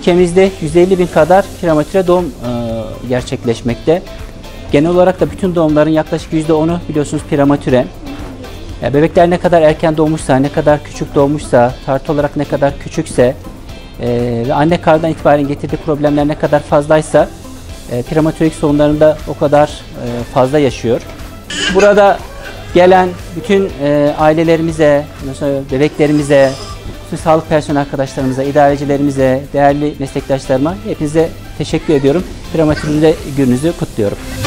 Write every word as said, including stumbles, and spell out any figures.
ülkemizde yüz elli bin kadar prematüre doğum e, gerçekleşmekte. Genel olarak da bütün doğumların yaklaşık yüzde onu biliyorsunuz prematüre. Yani bebekler ne kadar erken doğmuşsa, ne kadar küçük doğmuşsa, tartı olarak ne kadar küçükse e, ve anne karnından itibaren getirdiği problemler ne kadar fazlaysa e, prematürelik sorunlarında o kadar e, fazla yaşıyor. Burada gelen bütün e, ailelerimize, mesela bebeklerimize, bütün sağlık personel arkadaşlarımıza, idarecilerimize, değerli meslektaşlarıma hepinize teşekkür ediyorum. Prematürlüğünde gününüzü kutluyorum.